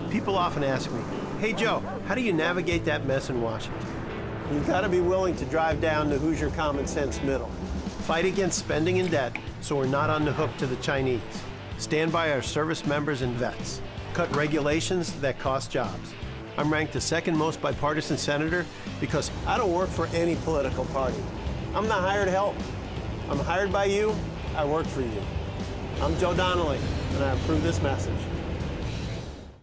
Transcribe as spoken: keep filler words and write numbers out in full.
People often ask me, hey Joe, how do you navigate that mess in Washington? You've got to be willing to drive down the Hoosier common sense middle. Fight against spending and debt so we're not on the hook to the Chinese. Stand by our service members and vets. Cut regulations that cost jobs. I'm ranked the second most bipartisan senator because I don't work for any political party. I'm not hired help. I'm hired by you, I work for you. I'm Joe Donnelly, and I approve this message.